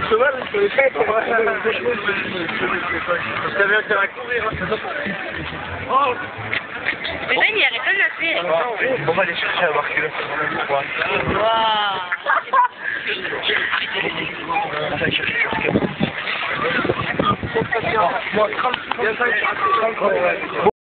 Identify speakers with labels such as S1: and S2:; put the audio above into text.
S1: cheval, je connais pas. Ça vient de faire un courir. Oh.
S2: Mais Ben, il arrête pas de la faire.
S1: On va aller chercher à marquer là.
S2: Waouh.
S1: Moi, 35.